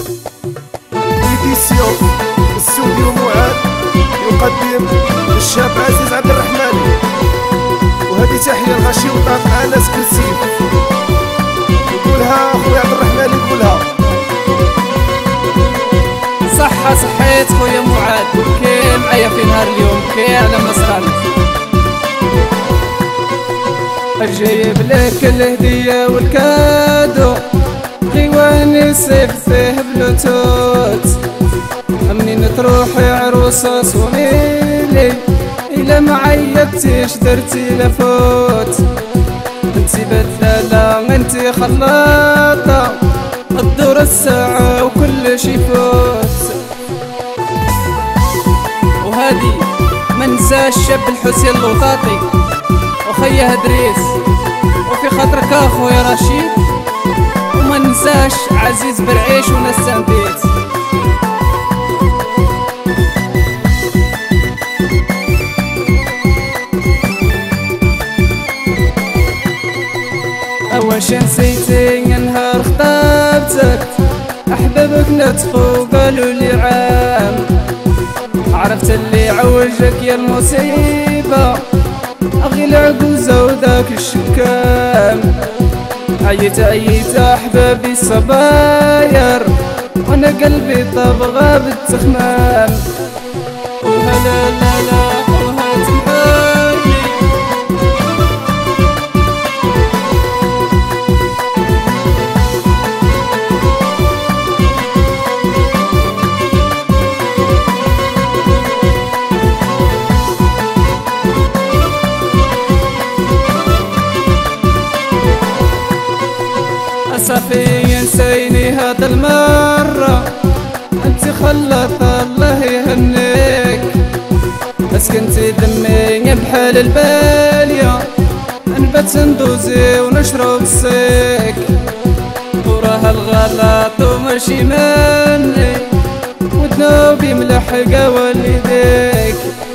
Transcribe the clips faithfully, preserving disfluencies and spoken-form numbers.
إديسيون استوديو معاد يقدم الشاب عزيز عبد الرحمن، وهذه تحية لغاشي وطاط أنس كنسيف. يقولها خويا عبد الرحمن، يقولها صحة صحيت خويا معاد، كي معايا في نهار اليوم كي على مسراني. أجيب لك الهدية والكادو غيواني صيف فيه بلوتوت، منين تروحي عروسة صونيلي إلا ما عيطتيش درتي لفوت. انتي بدلالة انتي خلاطة، الدور الساعة وكل شي فوت. وهادي منساش شاب الحسين اللوطاطي وخيه دريس، وفي خاطرك اخويا رشيد، وما ننساش عزيز برعيش ونسان بيت. واش نسيتي نهار خطابتك، احبابك نطقوا قالوا لي عام، عرفت اللي عوجك يا المصيبة اغي العجوزة وداك الشكام. عيت عيت احبابي الصباير وانا قلبي طبغى بالتخمام. وهلا لا لا وهات محالي صافي نسيني هذا المرة، انت خلط الله يهنيك، اسكنتي دمي بحال البالية، نبات ندوزي ونشرب السيك، وراها الغلط وماشي مني، وذنوبي ملحقة والديك.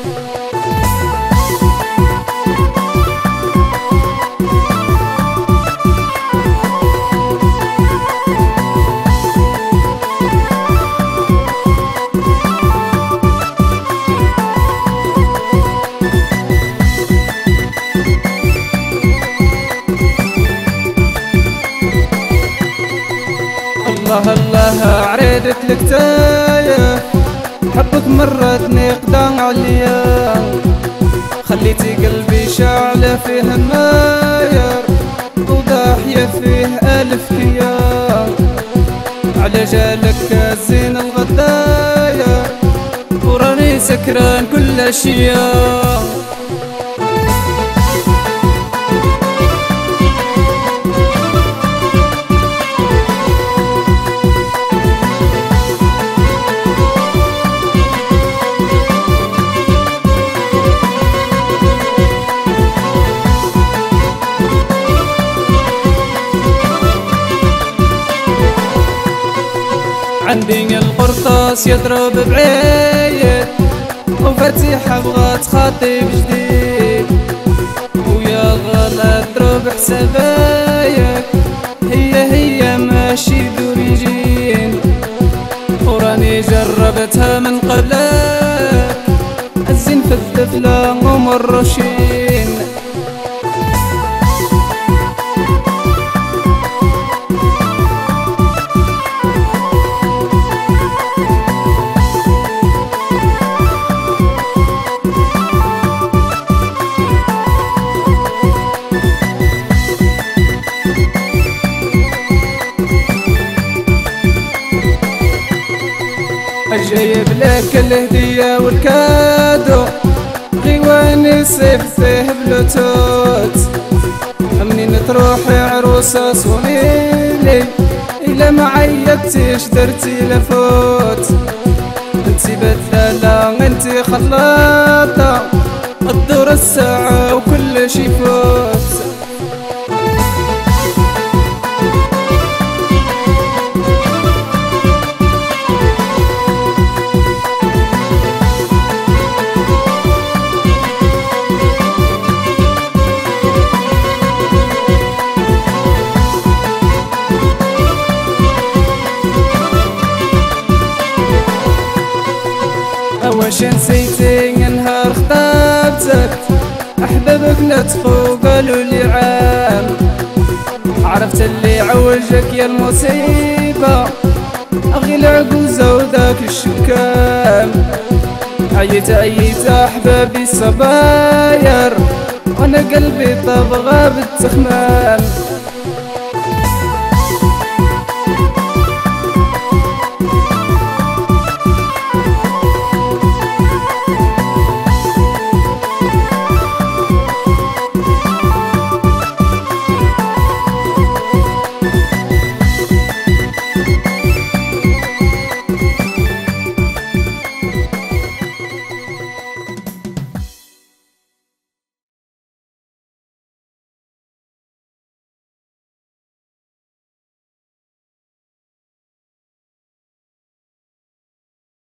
الله الله عريدت لك تايه، حبك مرتني قدام عليا، خليتي قلبي شعلة فيه الناير، وضاحية فيه ألف كيار، على جالك الزين الغداير، وراني سكران كل أشياء. عندي القرطاس يضرب بعيد، وفتيحة بغات خطيب جديد، ويا غلا تضرب حسابايك، هي هي ماشي دوريجين، وراني جربتها من قبلك، الزين في الطفلة ومرشين. جايب لك الهدية والكادو غيواني صيف فيه بلوتوت، منين تروحي عروسة صونيلي إلا ما عيطتيش درتي لفوت. انتي بدلالة انتي خلاطة، الدور الساعة وكل شي فوت. واش نسيتي نهار خطابتك احبابك نتفو قالوا لي عام عرفت اللي عوجك يا المصيبة اغي العجوزة وذاك الشكام عيت عيت احبابي الصباير وانا قلبي طبغى بالتخمام